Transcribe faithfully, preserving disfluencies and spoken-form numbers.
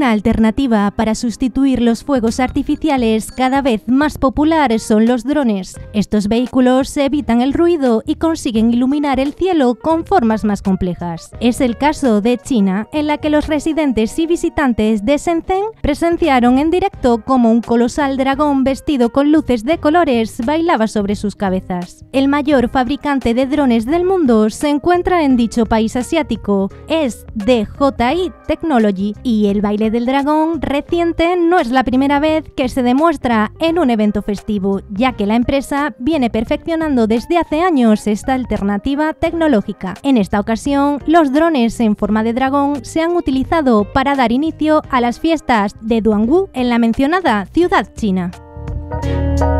Una alternativa para sustituir los fuegos artificiales cada vez más popular son los drones. Estos vehículos evitan el ruido y consiguen iluminar el cielo con formas más complejas. Es el caso de China, en la que los residentes y visitantes de Shenzhen presenciaron en directo cómo un colosal dragón vestido con luces de colores bailaba sobre sus cabezas. El mayor fabricante de drones del mundo se encuentra en dicho país asiático, es D J I Technology, y el baile del dragón reciente no es la primera vez que se demuestra en un evento festivo, ya que la empresa viene perfeccionando desde hace años esta alternativa tecnológica. En esta ocasión, los drones en forma de dragón se han utilizado para dar inicio a las fiestas de Duangwu en la mencionada ciudad china.